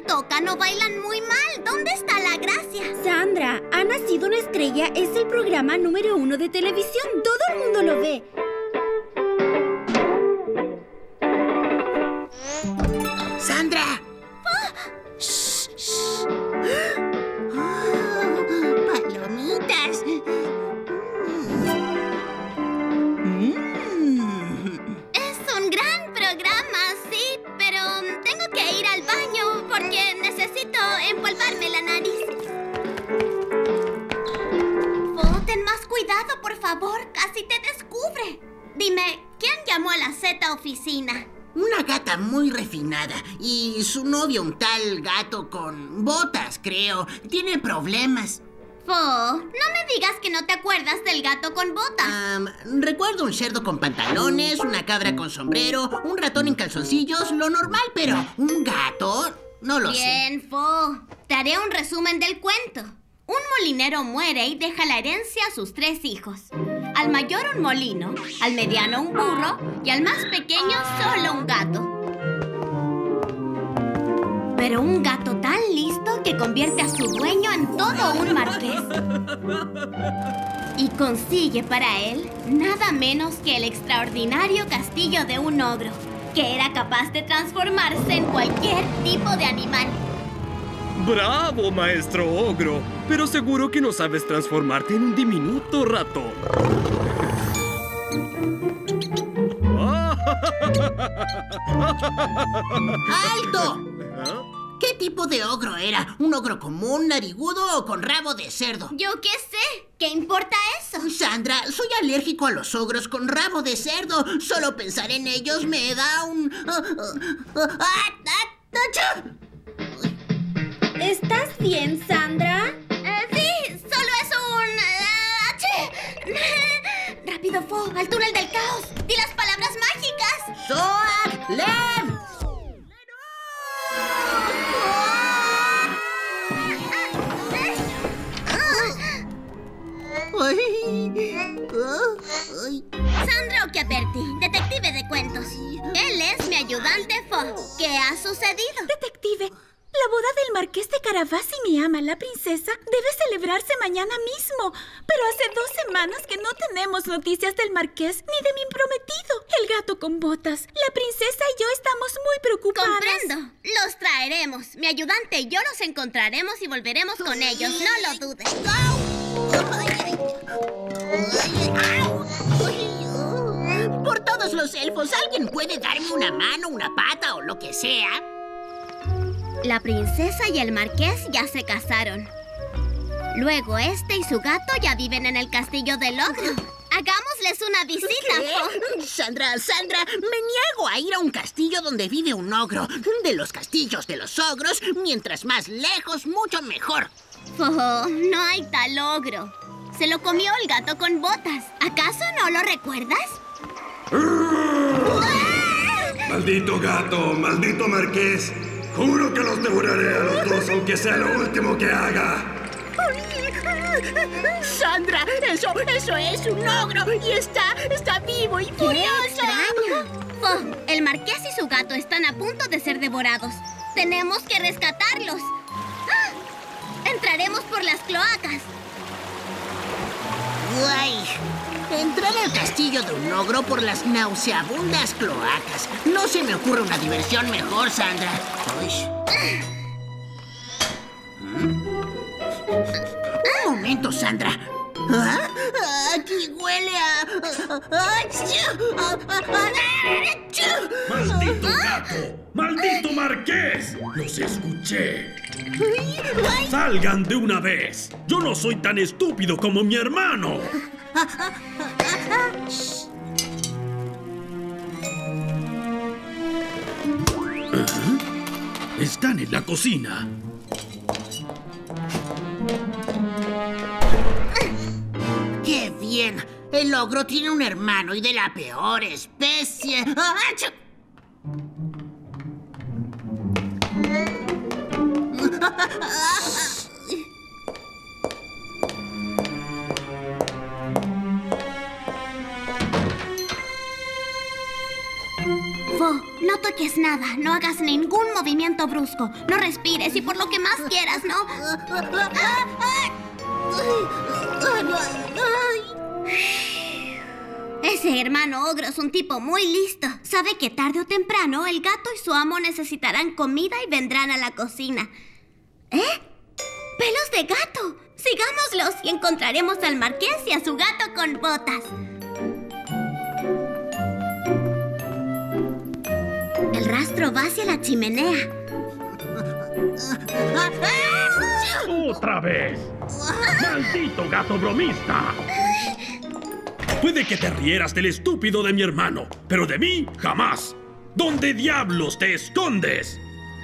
tocan o bailan muy mal. ¿Dónde está la gracia? Sandra, Ha nacido una estrella es el programa número 1 de televisión. Todo el mundo lo ve. ¡Sandra! ¡Shh! ¡Shh! ¡Palomitas! Es un gran programa, sí, pero tengo que ir al baño porque necesito empolvarme la nariz. Ten más cuidado, por favor. Casi te descubre. Dime, ¿quién llamó a la Z oficina? Una gata muy refinada y su novio, un tal gato con botas, creo. Tiene problemas. No me digas que no te acuerdas del gato con botas. Recuerdo un cerdo con pantalones, una cabra con sombrero, un ratón en calzoncillos, lo normal, pero ¿un gato? No lo sé. Bien, te haré un resumen del cuento. Un molinero muere y deja la herencia a sus 3 hijos. Al mayor un molino, al mediano un burro y al más pequeño solo un gato. Pero un gato tan listo que convierte a su dueño en todo un marqués. Y consigue para él nada menos que el extraordinario castillo de un ogro, que era capaz de transformarse en cualquier tipo de animal. ¡Bravo, maestro ogro! Pero seguro que no sabes transformarte en un diminuto ratón. ¡Alto! ¿Qué tipo de ogro era? ¿Un ogro común, narigudo o con rabo de cerdo? ¿Yo qué sé? ¿Qué importa eso? Sandra, soy alérgico a los ogros con rabo de cerdo. Solo pensar en ellos me da un... ¿Estás bien, Sandra? Sí, solo es un... Rápido, al túnel del caos. Di las palabras mágicas. ¡Zoag! ¡Lem! Sandra Occhiaperti, detective de cuentos. Él es mi ayudante ¿Qué ha sucedido? Detective, la boda del marqués de Carabasi, mi ama, la princesa, debe celebrarse mañana mismo. Pero hace 2 semanas que no tenemos noticias del marqués ni de mi prometido, el gato con botas. La princesa y yo estamos muy preocupadas. Comprendo. Los traeremos. Mi ayudante y yo los encontraremos y volveremos con ellos. No lo dudes. Por todos los elfos, ¿alguien puede darme una mano, una pata o lo que sea? La princesa y el marqués ya se casaron. Luego este y su gato ya viven en el castillo del ogro. Hagámosles una visita, ¿Qué? Sandra, me niego a ir a un castillo donde vive un ogro. De los castillos de los ogros, mientras más lejos, mucho mejor. No hay tal ogro. Se lo comió el gato con botas. ¿Acaso no lo recuerdas? ¡Maldito gato! ¡Maldito marqués! Juro que los devoraré a los dos, aunque sea lo último que haga. Sandra, eso es un ogro y está vivo y furioso. ¡Qué extraño! El marqués y su gato están a punto de ser devorados. Tenemos que rescatarlos. Entraremos por las cloacas. Guay. Entrar al castillo de un ogro por las nauseabundas cloacas. No se me ocurre una diversión mejor, Sandra. Un momento, Sandra. Aquí huele a... ¡Maldito gato! ¡Maldito marqués! ¡Los escuché! ¡Salgan de una vez! ¡Yo no soy tan estúpido como mi hermano! Están en la cocina. ¡Qué bien! El ogro tiene un hermano y de la peor especie. Po, no toques nada, no hagas ningún movimiento brusco, no respires y por lo que más quieras, ¿no? Ese hermano ogro es un tipo muy listo. Sabe que tarde o temprano el gato y su amo necesitarán comida y vendrán a la cocina. ¿Eh? ¡Pelos de gato! Sigámoslos y encontraremos al marqués y a su gato con botas. El rastro va hacia la chimenea. ¡Otra vez! ¡Maldito gato bromista! Puede que te rieras del estúpido de mi hermano, pero de mí, jamás. ¿Dónde diablos te escondes?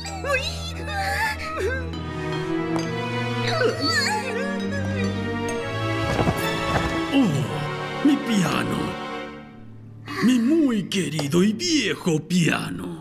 ¡Oh! ¡Mi piano! ¡Mi muy querido y viejo piano!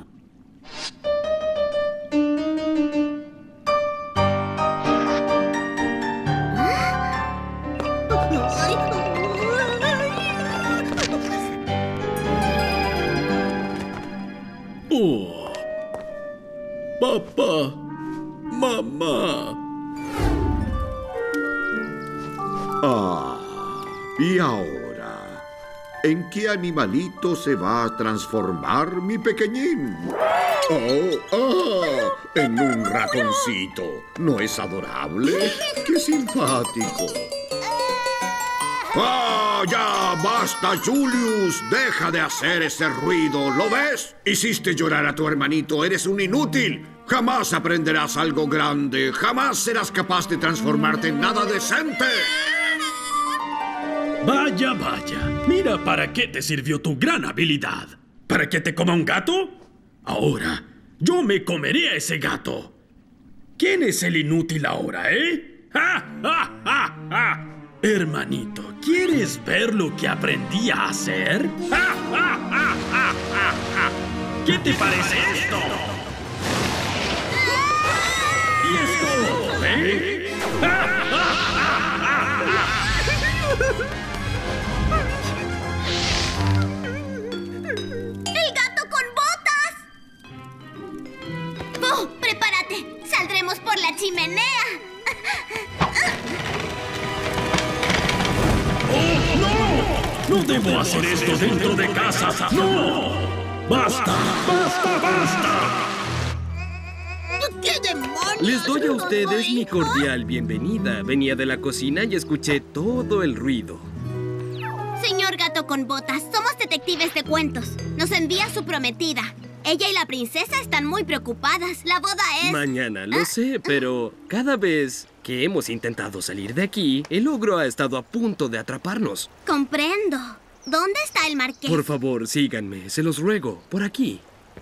Oh, papá, mamá. ¿Y ahora? ¿En qué animalito se va a transformar mi pequeñín? En un ratoncito. ¿No es adorable? ¡Qué simpático! ¡Ya! ¡Basta, Julius! ¡Deja de hacer ese ruido! ¿Lo ves? Hiciste llorar a tu hermanito. ¡Eres un inútil! Jamás aprenderás algo grande. Jamás serás capaz de transformarte en nada decente. Vaya, vaya. Mira para qué te sirvió tu gran habilidad. ¿Para que te coma un gato? Ahora, yo me comeré a ese gato. ¿Quién es el inútil ahora, eh? ¡Ja, ja, ja, ja! Hermanito, ¿quieres ver lo que aprendí a hacer? ¡Ja, ja, ja, ja, ja, ja! ¿Qué te parece esto? ¿Y esto? ¿Eh? ¡Ja, ja, ja, ja, ja! ¡El gato con botas! ¡Oh, prepárate! ¡Saldremos por la chimenea! ¡No debo hacer esto dentro de casa! ¡No! ¡Basta! ¡Basta! ¡Basta! ¿Qué demonios? Les doy a ustedes mi cordial bienvenida. Venía de la cocina y escuché todo el ruido. Señor gato con botas, somos detectives de cuentos. Nos envía su prometida. Ella y la princesa están muy preocupadas. La boda es... Mañana, lo sé, pero cada vez que hemos intentado salir de aquí, el ogro ha estado a punto de atraparnos. Comprendo. ¿Dónde está el marqués? Por favor, síganme, se los ruego, por aquí.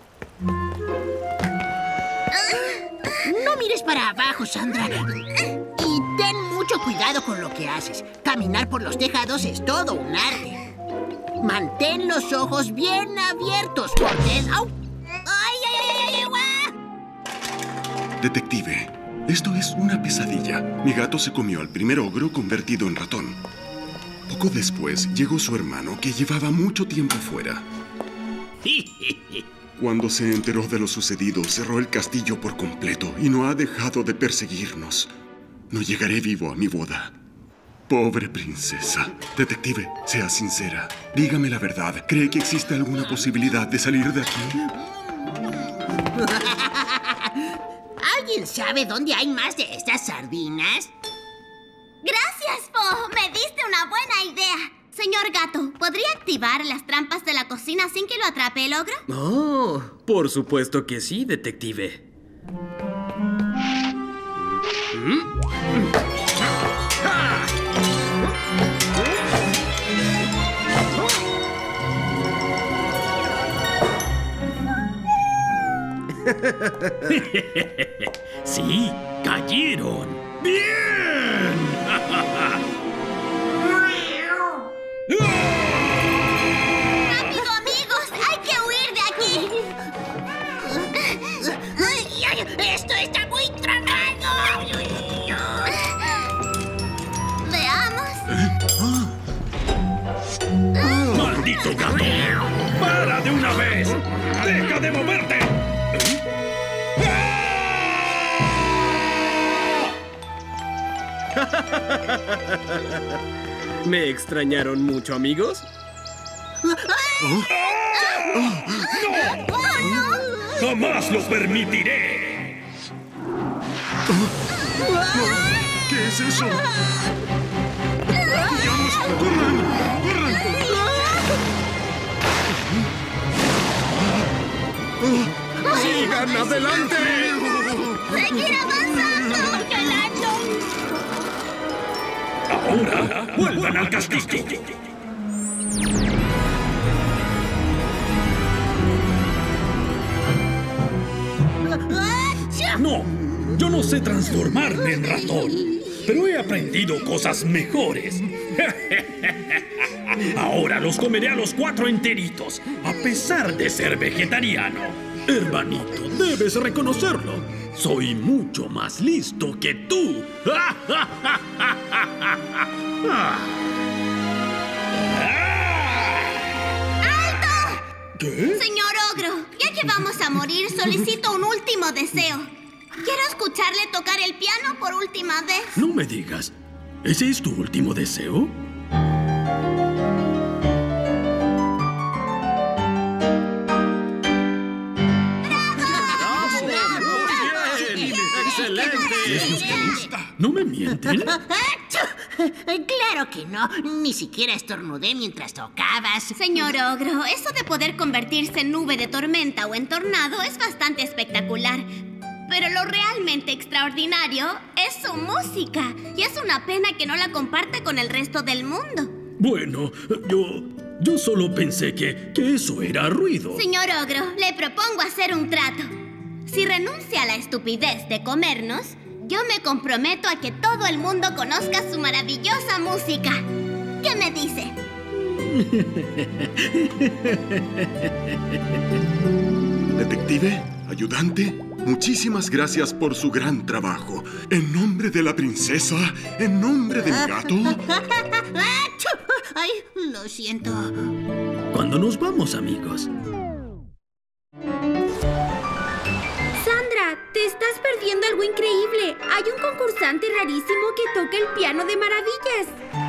No mires para abajo, Sandra. Y ten mucho cuidado con lo que haces. Caminar por los tejados es todo un arte. Mantén los ojos bien abiertos, Cortés. ¡Au! ¡Ay, ay, ay, ay, ay! Detective, esto es una pesadilla. Mi gato se comió al primer ogro convertido en ratón. Poco después llegó su hermano, que llevaba mucho tiempo fuera. Cuando se enteró de lo sucedido, cerró el castillo por completo y no ha dejado de perseguirnos. No llegaré vivo a mi boda. Pobre princesa. Detective, sea sincera. Dígame la verdad. ¿Cree que existe alguna posibilidad de salir de aquí? ¿Alguien sabe dónde hay más de estas sardinas? Gracias, Po. Me diste una buena idea. Señor gato, ¿podría activar las trampas de la cocina sin que lo atrape el ogro? Oh, por supuesto que sí, detective. Sí, cayeron. ¡Bien! ¡Rápido, amigos! ¡Hay que huir de aquí! ¡Ay, ay! ¡Esto está muy tramado! Veamos. ¡Maldito gato! ¡Para de una vez! ¡Deja de moverte! ¿Me extrañaron mucho, amigos? ¡No! ¡Jamás lo permitiré! ¿Qué es eso? ¡Vamos! ¡Corran! ¡Corran! ¡Sigan adelante! ¡Seguir avanzando! ¡Ahora vuelvan al castillo! No, yo no sé transformarme en ratón, pero he aprendido cosas mejores. Ahora los comeré a los 4 enteritos, a pesar de ser vegetariano. Hermanito, debes reconocerlo. Soy mucho más listo que tú. ¿Qué? Señor Ogro, ya que vamos a morir, solicito un último deseo. Quiero escucharle tocar el piano por última vez. No me digas. ¿Ese es tu último deseo? ¡Excelente! ¿Es lo que gusta? ¿No me mienten? Claro que no. Ni siquiera estornudé mientras tocabas. Señor Ogro, eso de poder convertirse en nube de tormenta o en tornado es bastante espectacular. Pero lo realmente extraordinario es su música. Y es una pena que no la comparte con el resto del mundo. Bueno, yo solo pensé que eso era ruido. Señor Ogro, le propongo hacer un trato. Si renuncia a la estupidez de comernos, yo me comprometo a que todo el mundo conozca su maravillosa música. ¿Qué me dice? Detective, ayudante, muchísimas gracias por su gran trabajo. En nombre de la princesa, en nombre del gato. Ay, lo siento. ¿Cuándo nos vamos, amigos? Sandra, te estás perdiendo algo increíble. Hay un concursante rarísimo que toca el piano de maravillas.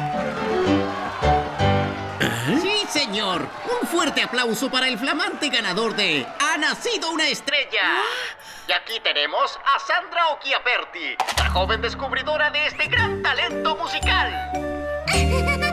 Sí, señor. Un fuerte aplauso para el flamante ganador de Ha nacido una estrella. Y aquí tenemos a Sandra Occhiaperti, la joven descubridora de este gran talento musical.